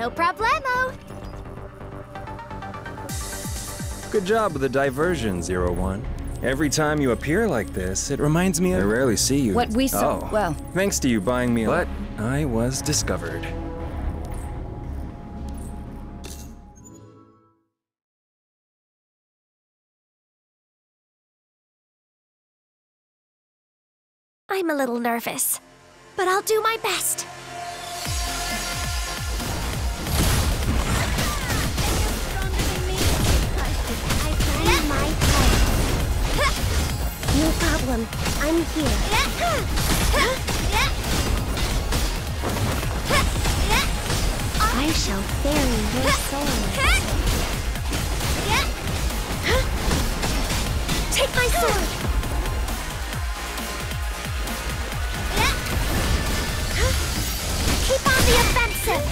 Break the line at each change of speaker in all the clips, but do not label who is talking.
No problemo.
Good job with the diversion, 01. Every time you appear like this, it reminds me I rarely see you.
What we saw,
Oh,
well...
thanks to you buying me what? I was discovered.
I'm a little nervous, but I'll do my best. No problem. I'm here. I shall bury your soul. Take my sword. Keep on the offensive.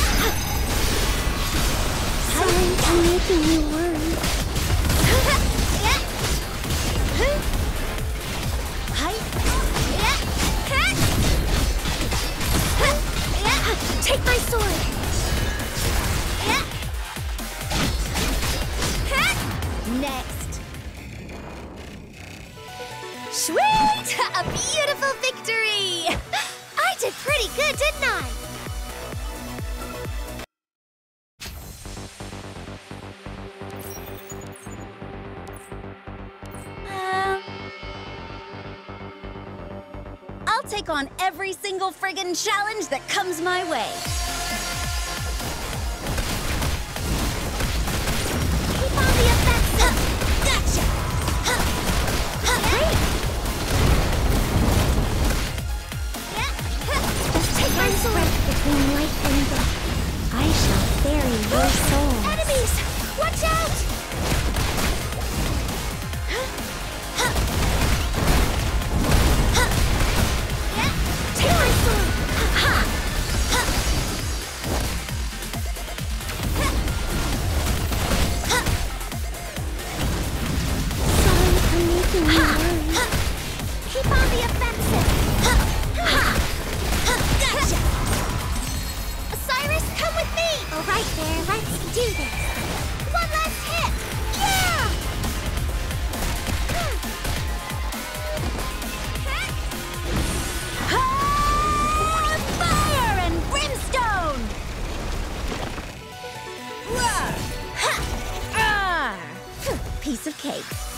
Sorry for making you worry. Take my sword! Next! Sweet! A beautiful victory! I did pretty good, didn't I?
I'll take on every single friggin' challenge that comes my way.
Keep on the offensive! Gotcha! Great! Just take my sword between life and death. I shall bury your soul. Enemies! Watch out! Take my sword! Sorry for making you worry. Keep on the offensive! Gotcha! Cyrus, come with me! All right there, let's do this. One last hit! Yeah!
Fire and brimstone! Piece of cake.